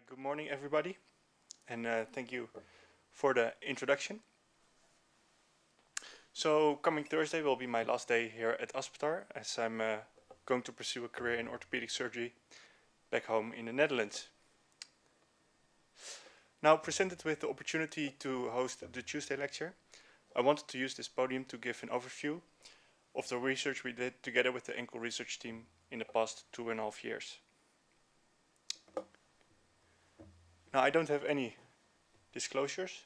Good morning, everybody, and thank you for the introduction. So, coming Thursday will be my last day here at Aspetar, as I'm going to pursue a career in orthopedic surgery back home in the Netherlands. Now, presented with the opportunity to host the Tuesday lecture, I wanted to use this podium to give an overview of the research we did together with the ankle research team in the past 2.5 years. Now, I don't have any disclosures,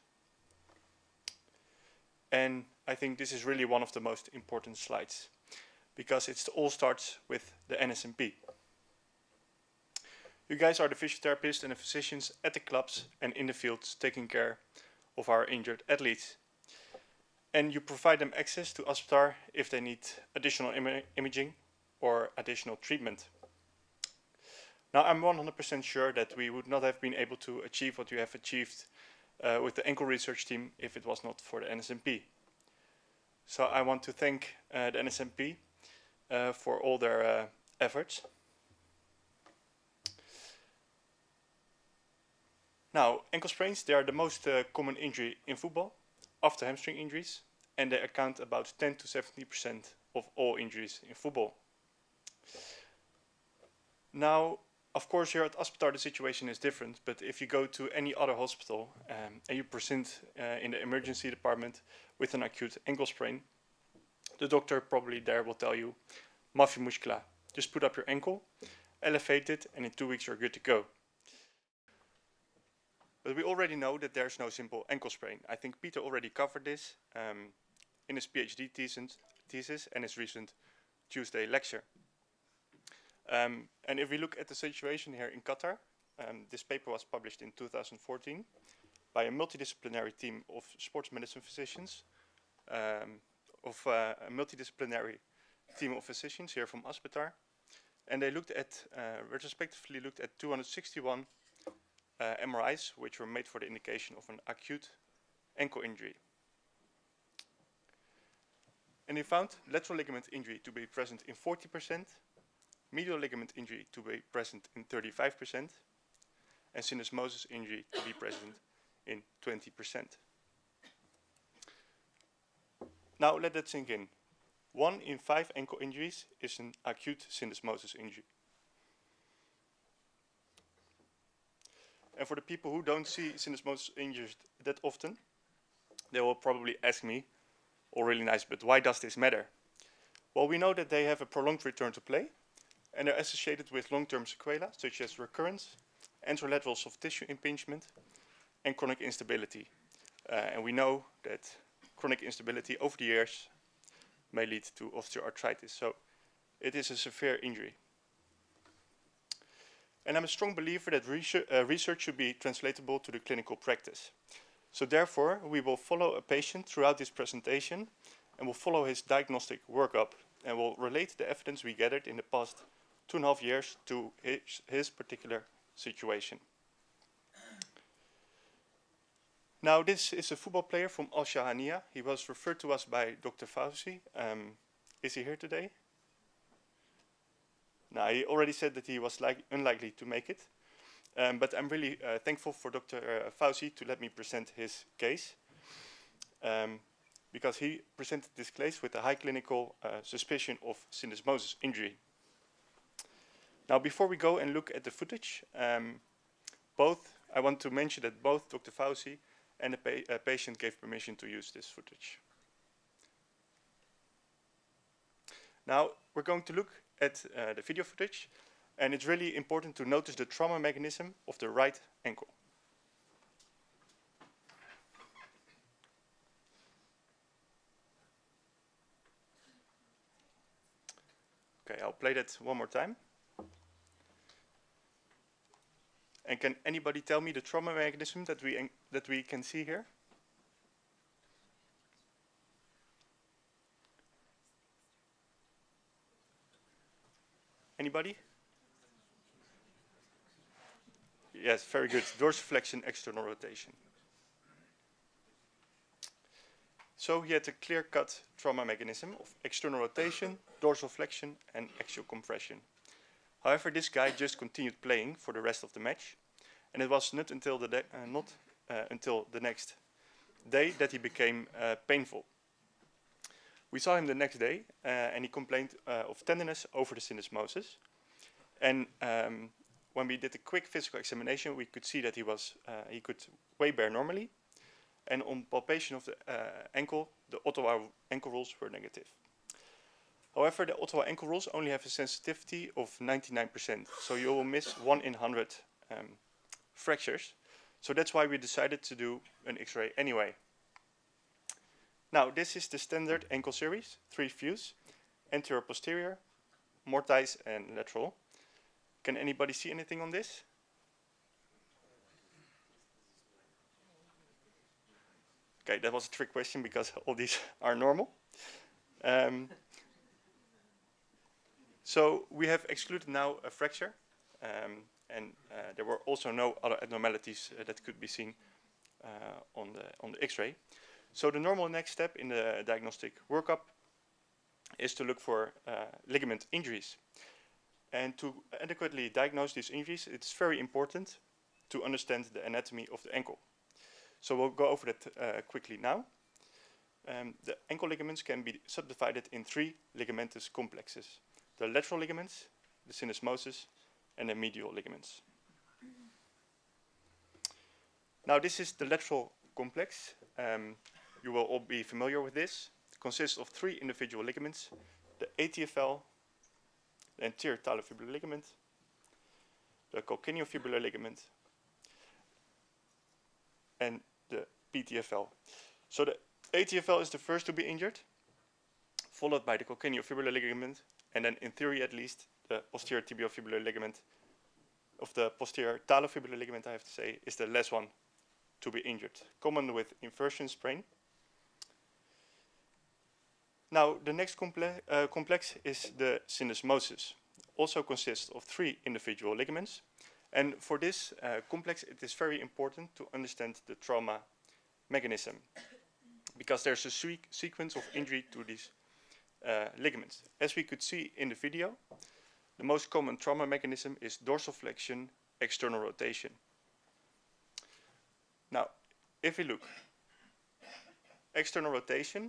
and I think this is really one of the most important slides, because it all starts with the NSMP. You guys are the physiotherapists and the physicians at the clubs and in the fields taking care of our injured athletes. And you provide them access to Aspetar if they need additional imaging or additional treatment. Now, I'm 100% sure that we would not have been able to achieve what you have achieved with the ankle research team if it was not for the NSMP. So I want to thank the NSMP for all their efforts. Now, ankle sprains, they are the most common injury in football after hamstring injuries, and they account about 10 to 70% of all injuries in football. Now, of course, here at Aspetar the situation is different, but if you go to any other hospital and you present in the emergency department with an acute ankle sprain, the doctor probably there will tell you, mafia muscula, just put up your ankle, elevate it, and in 2 weeks you're good to go. But we already know that there's no simple ankle sprain. I think Peter already covered this in his PhD thesis and his recent Tuesday lecture. And if we look at the situation here in Qatar, this paper was published in 2014 by a multidisciplinary team of sports medicine physicians, a multidisciplinary team of physicians here from Aspetar, and they looked at, retrospectively looked at 261 MRIs, which were made for the indication of an acute ankle injury. And they found lateral ligament injury to be present in 40%, medial ligament injury to be present in 35%, and syndesmosis injury to be present in 20%. Now let that sink in. 1 in 5 ankle injuries is an acute syndesmosis injury. And for the people who don't see syndesmosis injuries that often, they will probably ask me, oh really nice, but why does this matter? Well, we know that they have a prolonged return to play, and they're associated with long-term sequelae, such as recurrence, anterolateral soft tissue impingement, and chronic instability. And we know that chronic instability over the years may lead to osteoarthritis, so it is a severe injury. And I'm a strong believer that research should be translatable to the clinical practice. So therefore, we will follow a patient throughout this presentation, and will follow his diagnostic workup, and will relate the evidence we gathered in the past 2.5 years to his particular situation. Now, this is a football player from Al Shahaniya. He was referred to us by Dr. Fauzi. Is he here today? Now, he already said that he was unlikely to make it. But I'm really thankful for Dr. Fauzi to let me present his case. Because he presented this case with a high clinical suspicion of syndesmosis injury. Now, before we go and look at the footage, I want to mention that both Dr. Fauzi and the patient gave permission to use this footage. Now, we're going to look at the video footage, and it's really important to notice the trauma mechanism of the right ankle. Okay, I'll play that one more time. And can anybody tell me the trauma mechanism that we can see here? Anybody? Yes, very good. Dorsiflexion, external rotation. So he had a clear-cut trauma mechanism of external rotation, dorsal flexion, and axial compression. However, this guy just continued playing for the rest of the match, and it was not until the next day that he became painful. We saw him the next day, and he complained of tenderness over the syndesmosis. And when we did a quick physical examination, we could see that he could weight bear normally, and on palpation of the ankle, the Ottawa ankle rules were negative. However, the Ottawa ankle rules only have a sensitivity of 99%, so you will miss 1 in 100 fractures. So that's why we decided to do an X-ray anyway. Now, this is the standard ankle series, 3 views, anterior, posterior, mortise, and lateral. Can anybody see anything on this? Okay, that was a trick question because all these are normal. So we have excluded now a fracture, and there were also no other abnormalities that could be seen on the X-ray. So the normal next step in the diagnostic workup is to look for ligament injuries. And to adequately diagnose these injuries, it's very important to understand the anatomy of the ankle. So we'll go over that quickly now. The ankle ligaments can be subdivided in 3 ligamentous complexes: the lateral ligaments, the syndesmosis, and the medial ligaments. Now, this is the lateral complex. You will all be familiar with this. It consists of 3 individual ligaments: the ATFL, the anterior talofibular ligament, the calcaneofibular ligament, and the PTFL. So the ATFL is the first to be injured, followed by the calcaneofibular ligament, and then in theory at least, the posterior tibiofibular ligament of the posterior talofibular ligament, I have to say, is the last one to be injured, common with inversion sprain. Now, the next complex is the syndesmosis. Also consists of 3 individual ligaments. And for this complex, it is very important to understand the trauma mechanism, because there's a sequence of injury to these ligaments. As we could see in the video, the most common trauma mechanism is dorsiflexion, external rotation. Now, if we look, external rotation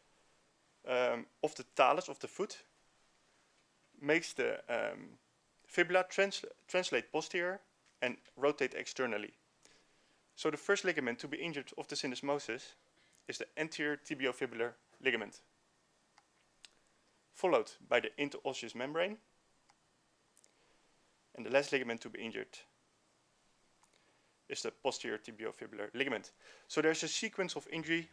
of the talus of the foot makes the fibula translate posterior and rotate externally. So the first ligament to be injured of the syndesmosis is the anterior tibiofibular ligament, followed by the interosseous membrane, and the last ligament to be injured is the posterior tibiofibular ligament. So there's a sequence of injury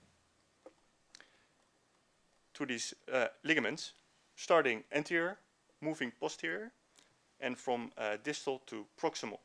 to these ligaments, starting anterior, moving posterior, and from distal to proximal.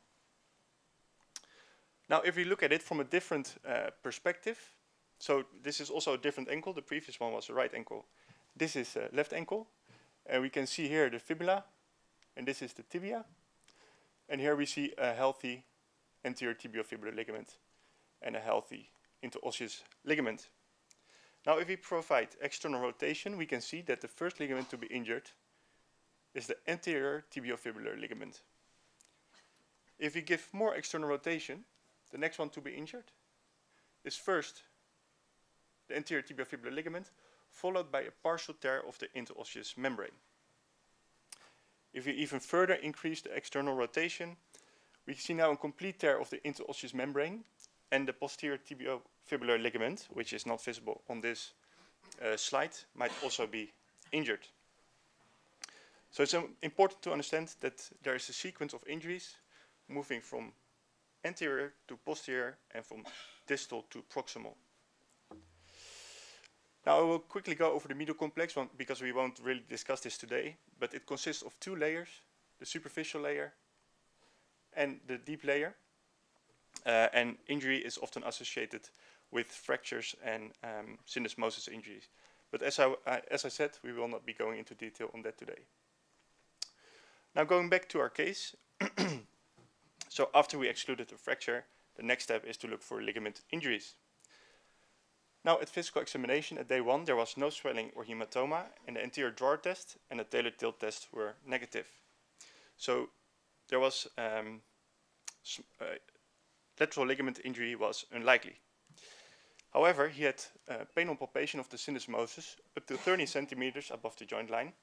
Now, if we look at it from a different perspective, so this is also a different ankle. The previous one was a right ankle. This is a left ankle, and we can see here the fibula, and this is the tibia. And here we see a healthy anterior tibiofibular ligament and a healthy interosseous ligament. Now, if we provide external rotation, we can see that the first ligament to be injured is the anterior tibiofibular ligament. If we give more external rotation, the next one to be injured is first the anterior tibiofibular ligament, followed by a partial tear of the interosseous membrane. If we even further increase the external rotation, we see now a complete tear of the interosseous membrane, and the posterior tibiofibular ligament, which is not visible on this slide, might also be injured. So it's important to understand that there is a sequence of injuries moving from anterior to posterior and from distal to proximal. Now I will quickly go over the medial complex because we won't really discuss this today, but it consists of 2 layers, the superficial layer and the deep layer. And injury is often associated with fractures and syndesmosis injuries. But as I said, we will not be going into detail on that today. Now going back to our case, so after we excluded the fracture, the next step is to look for ligament injuries. Now at physical examination at day 1, there was no swelling or hematoma, and the anterior drawer test and the Taylor tilt test were negative. So there was lateral ligament injury was unlikely. However, he had penile palpation of the syndesmosis up to 30 centimeters above the joint line.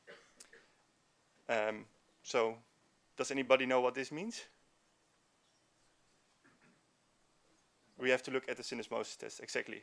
So, does anybody know what this means? We have to look at the syndesmosis test, exactly.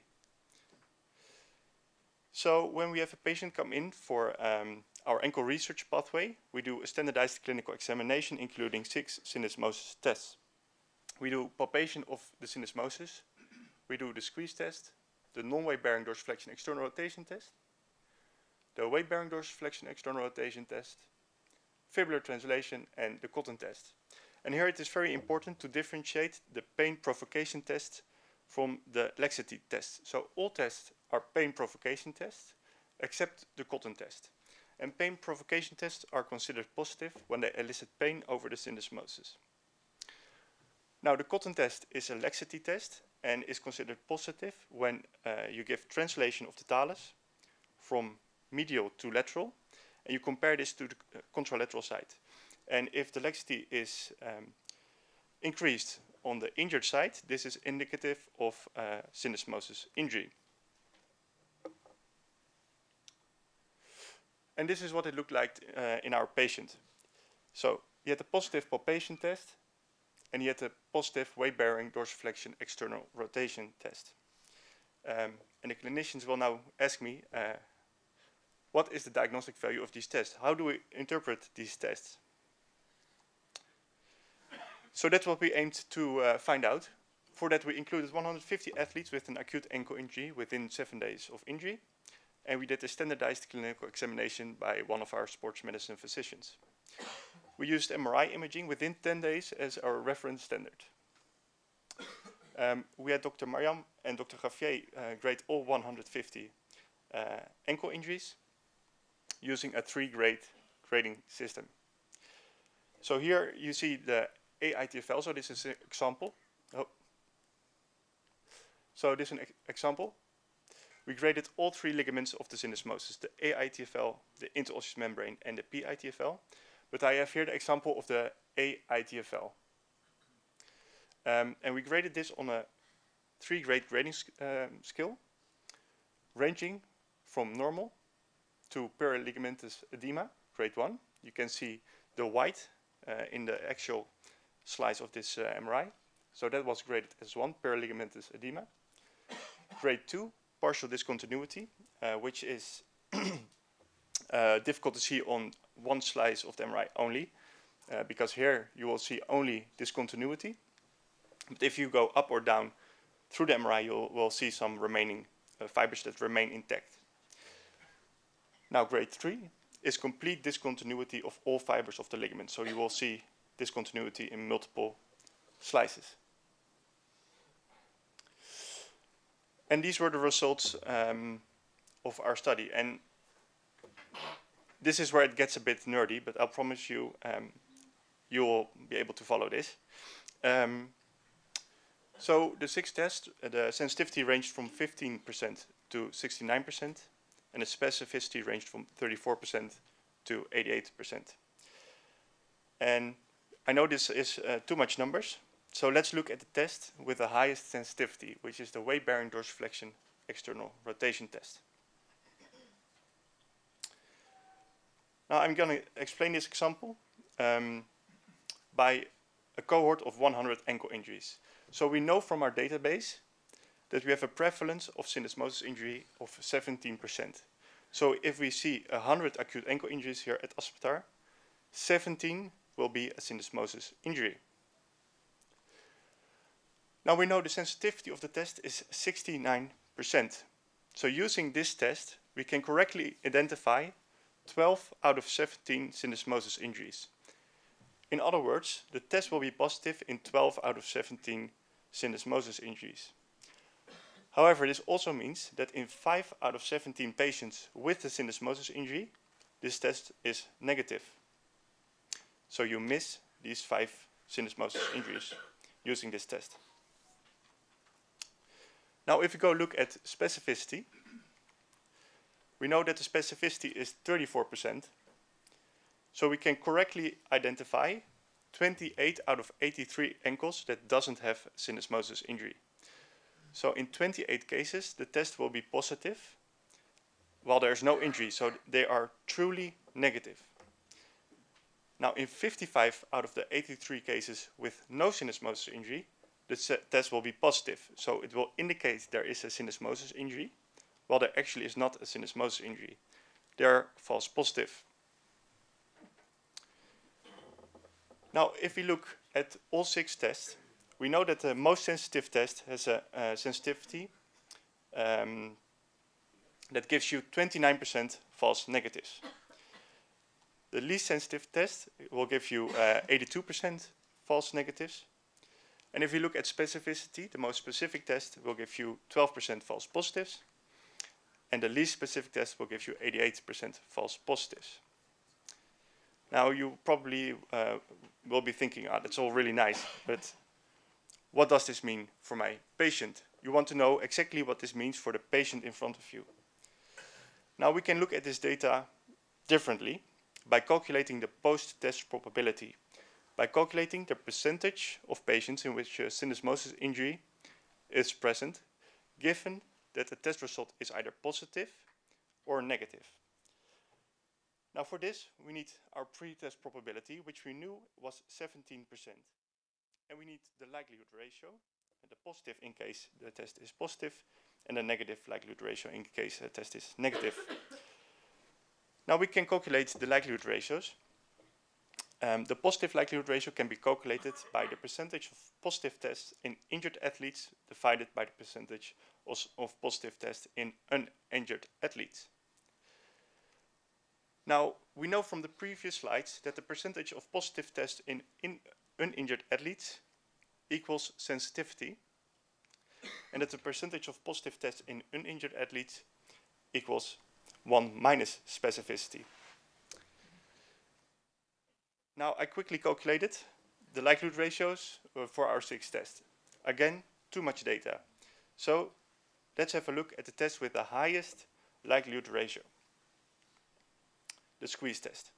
So, when we have a patient come in for our ankle research pathway, we do a standardized clinical examination including 6 syndesmosis tests. We do palpation of the syndesmosis, we do the squeeze test, the non-weight-bearing dorsiflexion external rotation test, the weight-bearing dorsiflexion external rotation test, fibular translation, and the cotton test. And here it is very important to differentiate the pain provocation test from the laxity test. So all tests are pain provocation tests, except the cotton test. And pain provocation tests are considered positive when they elicit pain over the syndesmosis. Now the cotton test is a laxity test and is considered positive when you give translation of the talus from medial to lateral, and you compare this to the contralateral side. And if the laxity is increased on the injured side, this is indicative of syndesmosis injury. And this is what it looked like in our patient. So he had a positive palpation test, and he had a positive weight-bearing dorsiflexion external rotation test. And the clinicians will now ask me, what is the diagnostic value of these tests? How do we interpret these tests? So that's what we aimed to find out. For that we included 150 athletes with an acute ankle injury within 7 days of injury. And we did a standardized clinical examination by one of our sports medicine physicians. We used MRI imaging within 10 days as our reference standard. We had Dr. Mariam and Dr. Gavier grade all 150 ankle injuries using a 3-grade grading system. So here you see the AITFL, so this is an example. Oh. So this is an example. We graded all 3 ligaments of the syndesmosis, the AITFL, the interosseous membrane, and the PITFL. But I have here the example of the AITFL. And we graded this on a 3-grade grading scale, ranging from normal to periligamentous edema, grade 1. You can see the white in the actual slice of this MRI. So that was graded as 1, periligamentous edema. Grade 2, partial discontinuity, which is difficult to see on one slice of the MRI only, because here you will see only discontinuity. But if you go up or down through the MRI, you will see some remaining fibers that remain intact. Now grade 3 is complete discontinuity of all fibers of the ligament, so you will see discontinuity in multiple slices. And these were the results of our study. And this is where it gets a bit nerdy, but I'll promise you you will be able to follow this. So the 6 tests, the sensitivity ranged from 15% to 69%, and the specificity ranged from 34% to 88%. And I know this is too much numbers, so let's look at the test with the highest sensitivity, which is the weight-bearing dorsiflexion external rotation test. Now I'm going to explain this example by a cohort of 100 ankle injuries. So we know from our database that we have a prevalence of syndesmosis injury of 17%. So if we see 100 acute ankle injuries here at Aspetar, 17 will be a syndesmosis injury. Now we know the sensitivity of the test is 69%. So using this test, we can correctly identify 12 out of 17 syndesmosis injuries. In other words, the test will be positive in 12 out of 17 syndesmosis injuries. However, this also means that in 5 out of 17 patients with the syndesmosis injury, this test is negative. So you miss these 5 syndesmosis injuries using this test. Now if we go look at specificity, we know that the specificity is 34%. So we can correctly identify 28 out of 83 ankles that doesn't have syndesmosis injury. So in 28 cases, the test will be positive while there's no injury, so they are truly negative. Now in 55 out of the 83 cases with no syndesmosis injury, the test will be positive, so it will indicate there is a syndesmosis injury, while there actually is not a syndesmosis injury. They are false positive. Now, if we look at all 6 tests, we know that the most sensitive test has a sensitivity that gives you 29% false negatives. The least sensitive test will give you 82% false negatives. And if you look at specificity, the most specific test will give you 12% false positives. And the least specific test will give you 88% false positives. Now you probably will be thinking, that's all really nice, but what does this mean for my patient? You want to know exactly what this means for the patient in front of you. Now we can look at this data differently by calculating the post-test probability, by calculating the percentage of patients in which a syndesmosis injury is present, given that the test result is either positive or negative. Now for this, we need our pre-test probability, which we knew was 17%. And we need the likelihood ratio, the positive in case the test is positive, and the negative likelihood ratio in case the test is negative. Now we can calculate the likelihood ratios. The positive likelihood ratio can be calculated by the percentage of positive tests in injured athletes divided by the percentage of positive tests in uninjured athletes. Now, we know from the previous slides that the percentage of positive tests in uninjured athletes equals sensitivity, and that the percentage of positive tests in uninjured athletes equals 1 minus specificity. Now, I quickly calculated the likelihood ratios for our 6 tests. Again, too much data. So, let's have a look at the test with the highest likelihood ratio. The squeeze test.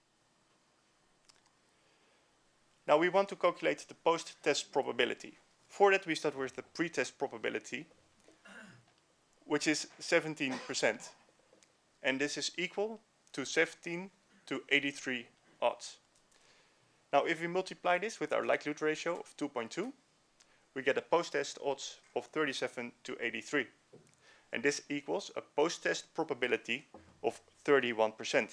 Now we want to calculate the post-test probability. For that we start with the pre-test probability, which is 17%. And this is equal to 17 to 83 odds. Now if we multiply this with our likelihood ratio of 2.2, we get a post-test odds of 37 to 83. And this equals a post-test probability of 31%.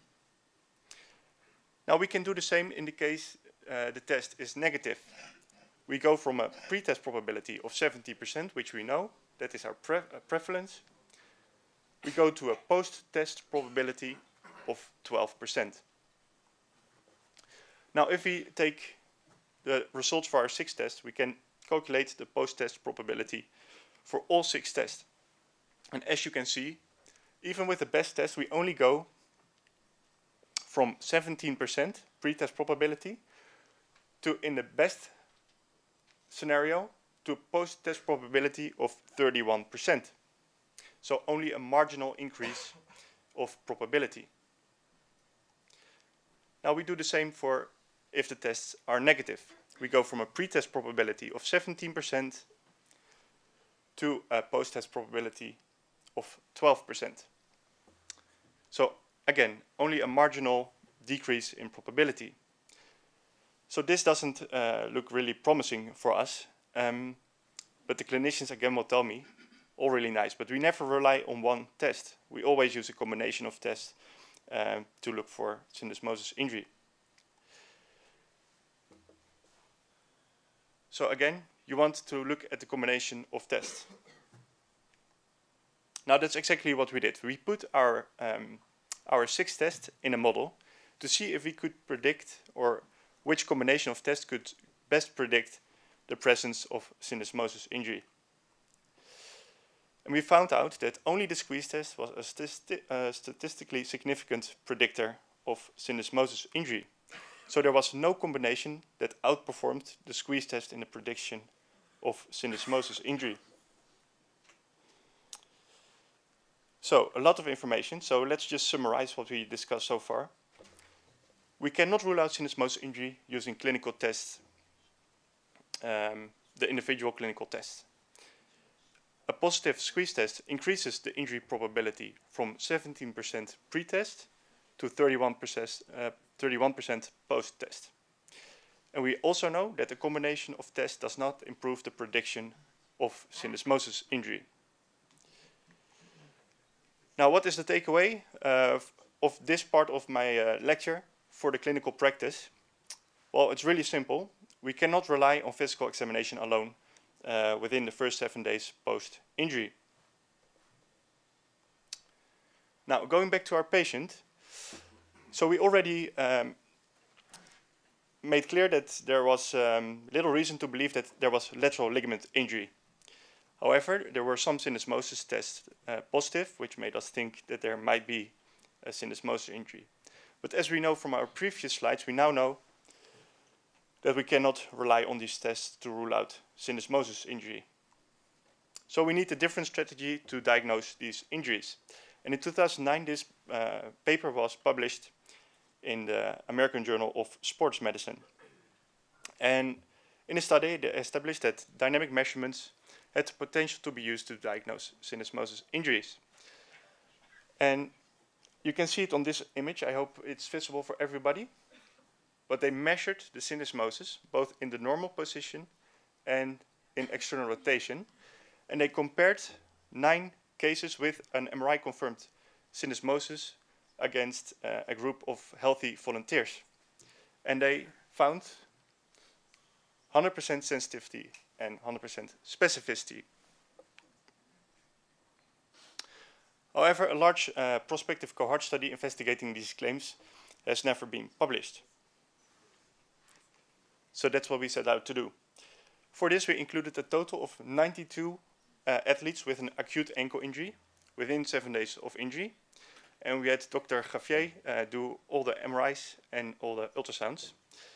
Now we can do the same in the case the test is negative. We go from a pre-test probability of 70%, which we know, that is our prevalence. We go to a post-test probability of 12%. Now if we take the results for our 6 tests, we can calculate the post-test probability for all 6 tests. And as you can see, even with the best test, we only go from 17% pre-test probability to, in the best scenario, to a post-test probability of 31%. So only a marginal increase of probability. Now we do the same for if the tests are negative. We go from a pre-test probability of 17% to a post-test probability of 12%. So again, only a marginal decrease in probability. So this doesn't look really promising for us, but the clinicians again will tell me, all really nice, but we never rely on one test. We always use a combination of tests to look for syndesmosis injury. So again, you want to look at the combination of tests. Now that's exactly what we did. We put our 6 tests in a model to see if we could predict, or which combination of tests could best predict the presence of syndesmosis injury. And we found out that only the squeeze test was a statistically significant predictor of syndesmosis injury. So there was no combination that outperformed the squeeze test in the prediction of syndesmosis injury. So a lot of information, so let's just summarize what we discussed so far. We cannot rule out syndesmosis injury using clinical tests, the individual clinical tests. A positive squeeze test increases the injury probability from 17% pre-test to 31% post-test. And we also know that a combination of tests does not improve the prediction of syndesmosis injury. Now, what is the takeaway of this part of my lecture for the clinical practice? Well, it's really simple. We cannot rely on physical examination alone within the first 7 days post-injury. Now, going back to our patient, so we already made clear that there was little reason to believe that there was lateral ligament injury. However, there were some syndesmosis tests positive, which made us think that there might be a syndesmosis injury. But as we know from our previous slides, we now know that we cannot rely on these tests to rule out syndesmosis injury. So we need a different strategy to diagnose these injuries. And in 2009, this paper was published in the American Journal of Sports Medicine. And in a study, they established that dynamic measurements had the potential to be used to diagnose syndesmosis injuries. And you can see it on this image. I hope it's visible for everybody. But they measured the syndesmosis both in the normal position and in external rotation. And they compared 9 cases with an MRI-confirmed syndesmosis against a group of healthy volunteers. And they found 100% sensitivity and 100% specificity. However, a large prospective cohort study investigating these claims has never been published. So that's what we set out to do. For this, we included a total of 92 athletes with an acute ankle injury within 7 days of injury. And we had Dr. Gavier do all the MRIs and all the ultrasounds.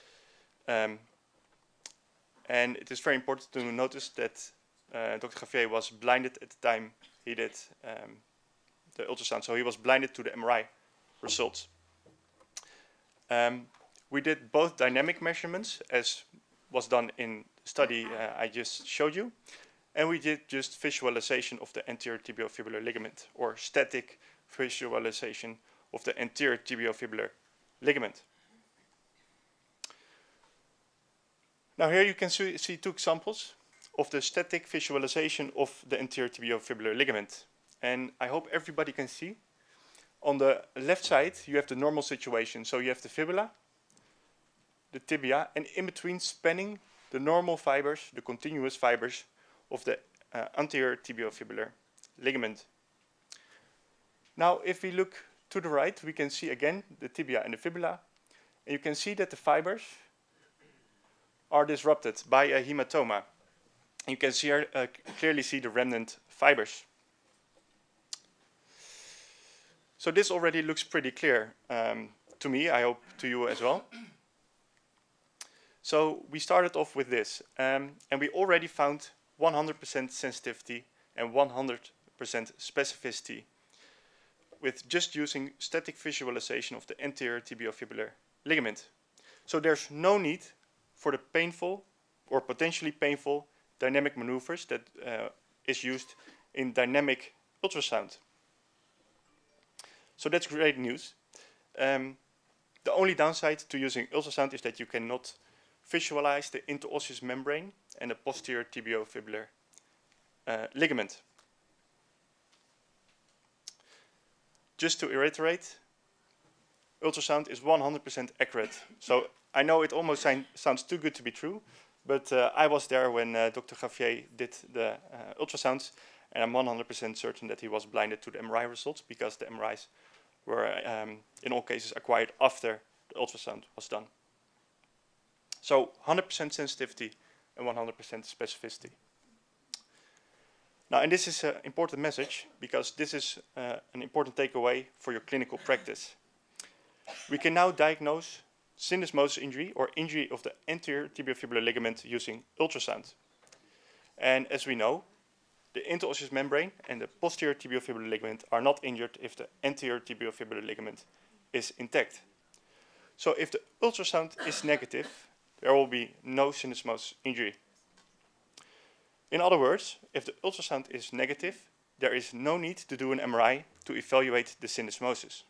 And it is very important to notice that Dr. Gavier was blinded at the time he did the ultrasound. So he was blinded to the MRI results. We did both dynamic measurements, as was done in the study I just showed you, and we did just visualization of the anterior tibiofibular ligament, or static visualization of the anterior tibiofibular ligament. Now here you can see 2 examples of the static visualization of the anterior tibiofibular ligament. And I hope everybody can see. On the left side, you have the normal situation. So you have the fibula, the tibia, and in between spanning the normal fibers, the continuous fibers of the anterior tibiofibular ligament. Now, if we look to the right, we can see again the tibia and the fibula. And you can see that the fibers are disrupted by a hematoma. You can see clearly see the remnant fibers. So this already looks pretty clear to me, I hope to you as well. So we started off with this, and we already found 100% sensitivity and 100% specificity with just using static visualization of the anterior tibiofibular ligament. So there's no need for the painful or potentially painful dynamic maneuvers that is used in dynamic ultrasound. So that's great news. The only downside to using ultrasound is that you cannot visualize the interosseous membrane and the posterior tibiofibular ligament. Just to reiterate, ultrasound is 100% accurate. So I know it almost sounds too good to be true, but I was there when Dr. Gavier did the ultrasounds, and I'm 100% certain that he was blinded to the MRI results because the MRIs were in all cases acquired after the ultrasound was done. So 100% sensitivity and 100% specificity. Now, and this is an important message because this is an important takeaway for your clinical practice. We can now diagnose syndesmosis injury or injury of the anterior tibiofibular ligament using ultrasound. And as we know, the interosseous membrane and the posterior tibiofibular ligament are not injured if the anterior tibiofibular ligament is intact. So if the ultrasound is negative, there will be no syndesmosis injury. In other words, if the ultrasound is negative, there is no need to do an MRI to evaluate the syndesmosis.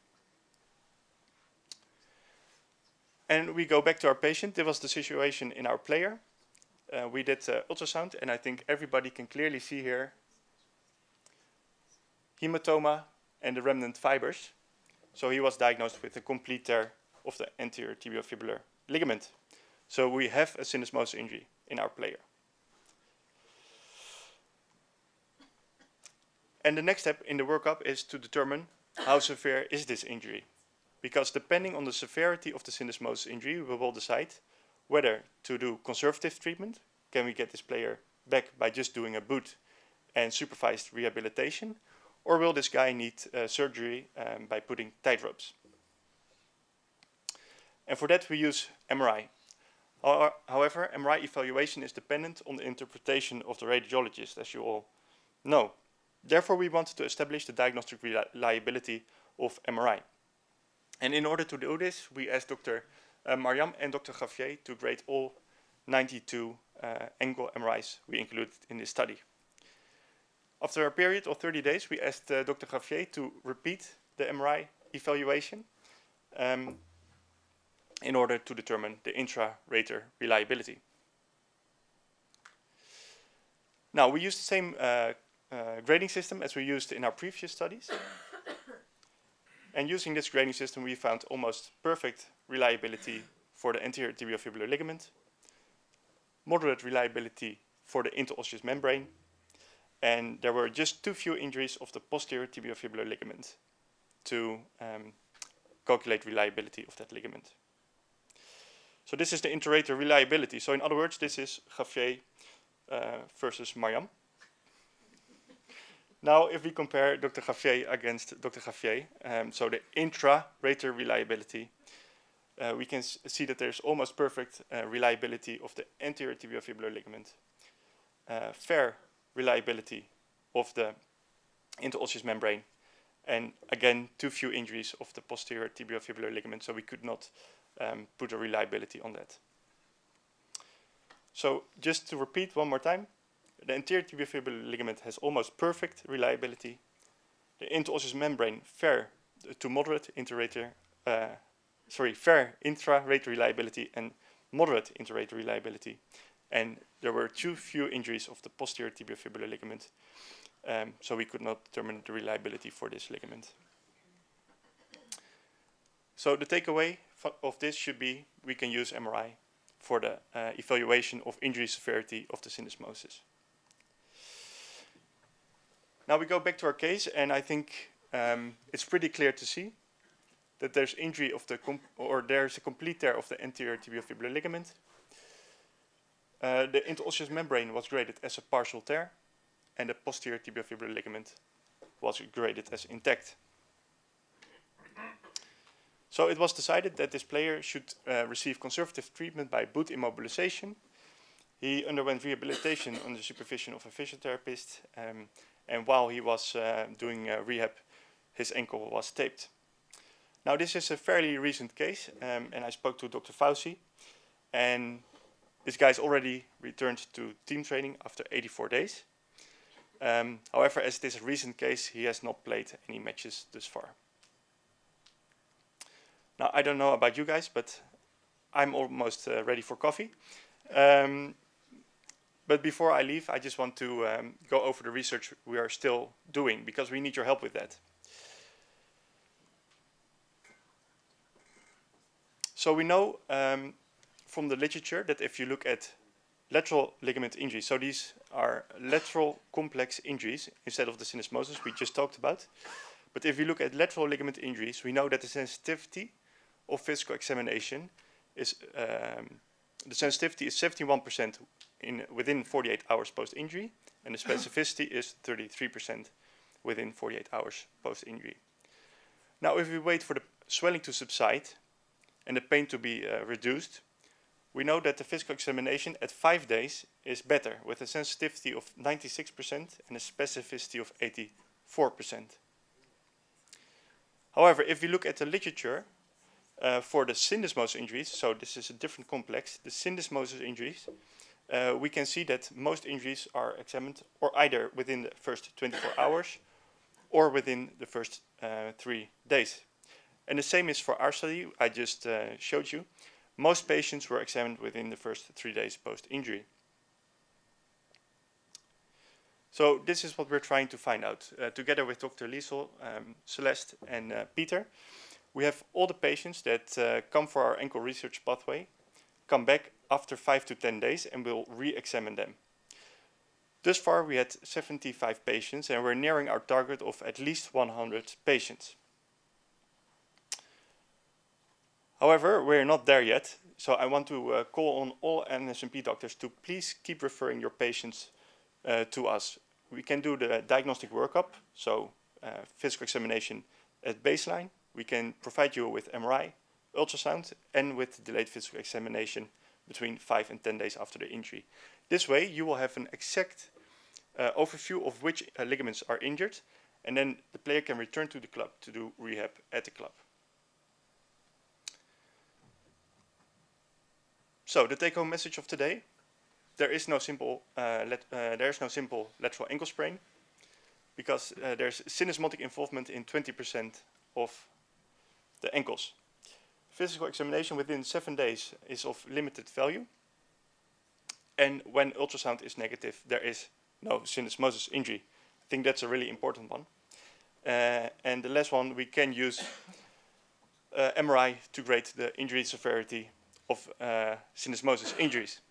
And we go back to our patient. This was the situation in our player. We did ultrasound, and I think everybody can clearly see here hematoma and the remnant fibers. So he was diagnosed with a complete tear of the anterior tibiofibular ligament. So we have a syndesmosis injury in our player. And the next step in the workup is to determine how severe is this injury. Because depending on the severity of the syndesmosis injury, we will decide whether to do conservative treatment. Can we get this player back by just doing a boot and supervised rehabilitation? Or will this guy need surgery by putting tight ropes? And for that we use MRI. However, MRI evaluation is dependent on the interpretation of the radiologist, as you all know. Therefore, we wanted to establish the diagnostic reliability of MRI. And in order to do this, we asked Dr. Mariam and Dr. Gavier to grade all 92 ankle MRIs we included in this study. After a period of 30 days, we asked Dr. Gavier to repeat the MRI evaluation in order to determine the intra-rater reliability. Now, we used the same grading system as we used in our previous studies. And using this grading system, we found almost perfect reliability for the anterior tibiofibular ligament, moderate reliability for the interosseous membrane, and there were just too few injuries of the posterior tibiofibular ligament to calculate reliability of that ligament. So this is the intra-rater reliability. So in other words, this is Gavier versus Mariam. Now, if we compare Dr. Gavier against Dr. Gavier, so the intra-rater reliability, we can see that there's almost perfect reliability of the anterior tibiofibular ligament, fair reliability of the interosseous membrane, and again, too few injuries of the posterior tibiofibular ligament, so we could not put a reliability on that. So just to repeat one more time, the anterior tibiofibular ligament has almost perfect reliability. The interosseous membrane, fair to moderate fair intra-rater reliability and moderate intra-rater reliability. And there were too few injuries of the posterior tibiofibular ligament, so we could not determine the reliability for this ligament. So the takeaway of this should be we can use MRI for the evaluation of injury severity of the syndesmosis. Now we go back to our case, and I think it's pretty clear to see that there's injury of the there's a complete tear of the anterior tibiofibular ligament. The interosseous membrane was graded as a partial tear, and the posterior tibiofibular ligament was graded as intact. So it was decided that this player should receive conservative treatment by boot immobilization. He underwent rehabilitation under supervision of a physiotherapist, and while he was doing rehab, his ankle was taped. Now this is a fairly recent case, and I spoke to Dr. Fauci, and this guy's already returned to team training after 84 days. However, as this is a recent case, he has not played any matches thus far. Now, I don't know about you guys, but I'm almost ready for coffee. But before I leave, I just want to go over the research we are still doing, because we need your help with that. So we know from the literature that if you look at lateral ligament injuries, so these are lateral complex injuries instead of the syndesmosis we just talked about. But if you look at lateral ligament injuries, we know that the sensitivity of physical examination is the sensitivity is 71% within 48 hours post-injury, and the specificity is 33% within 48 hours post-injury. Now, if we wait for the swelling to subside and the pain to be reduced, we know that the physical examination at 5 days is better, with a sensitivity of 96% and a specificity of 84%. However, if we look at the literature, For the syndesmosis injuries, so this is a different complex, the syndesmosis injuries, we can see that most injuries are examined or either within the first 24 hours or within the first 3 days. And the same is for our study I just showed you. Most patients were examined within the first 3 days post-injury. So this is what we're trying to find out. Together with Dr. Liesel, Celeste and Peter, we have all the patients that come for our ankle research pathway, come back after 5 to 10 days and we'll re-examine them. Thus far we had 75 patients and we're nearing our target of at least 100 patients. However, we're not there yet, so I want to call on all NSNP doctors to please keep referring your patients to us. We can do the diagnostic workup, so physical examination at baseline. We can provide you with MRI, ultrasound, and with delayed physical examination between 5 and 10 days after the injury. This way, you will have an exact overview of which ligaments are injured, and then the player can return to the club to do rehab at the club. So the take-home message of today: there is no simple lateral ankle sprain because there's syndesmotic involvement in 20% of the ankles. Physical examination within 7 days is of limited value, and when ultrasound is negative, there is no syndesmosis injury. I think that's a really important one. And the last one, we can use MRI to grade the injury severity of syndesmosis injuries.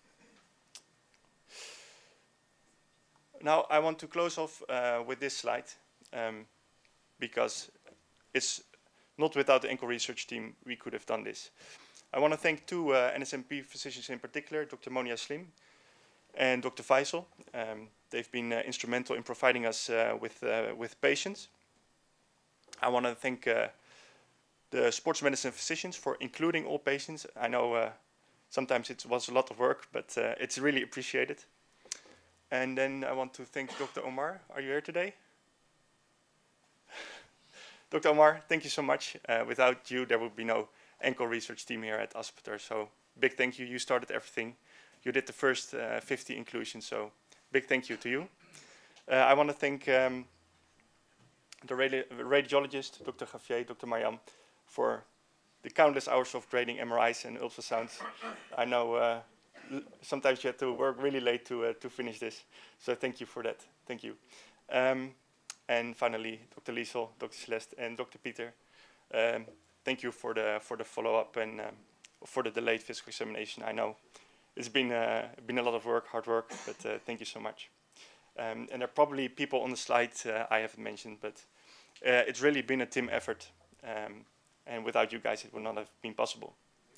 Now I want to close off with this slide because it's not without the ankle research team we could have done this. I want to thank two NSNP physicians in particular, Dr. Monia Slim and Dr. Faisal. They've been instrumental in providing us with patients. I want to thank the sports medicine physicians for including all patients. I know sometimes it was a lot of work, but it's really appreciated. And then I want to thank Dr. Omar. Are you here today? Dr. Omar, thank you so much. Without you, there would be no ankle research team here at Aspetar. So big thank you. You started everything. You did the first 50 inclusions. So big thank you to you. I want to thank the radiologist, Dr. Gavier, Dr. Mariam, for the countless hours of grading MRIs and ultrasounds. I know sometimes you had to work really late to finish this. So thank you for that. Thank you. And finally, Dr. Liesel, Dr. Celeste, and Dr. Peter, thank you for the follow-up and for the delayed physical examination. I know it's been a lot of work, hard work, but thank you so much. And there are probably people on the slide I haven't mentioned, but it's really been a team effort. And without you guys, it would not have been possible.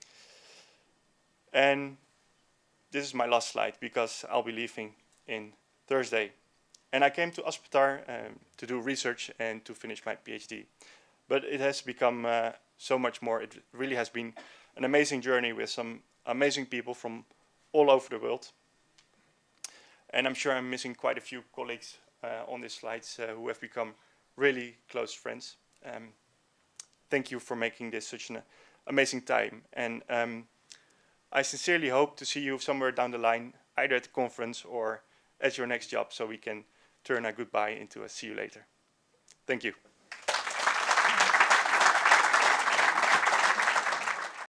And this is my last slide because I'll be leaving in Thursday. And I came to Aspetar to do research and to finish my PhD. But it has become so much more. It really has been an amazing journey with some amazing people from all over the world. And I'm sure I'm missing quite a few colleagues on these slides who have become really close friends. Thank you for making this such an amazing time. And I sincerely hope to see you somewhere down the line, either at the conference or at your next job, so we can turn a goodbye into a see you later. Thank you.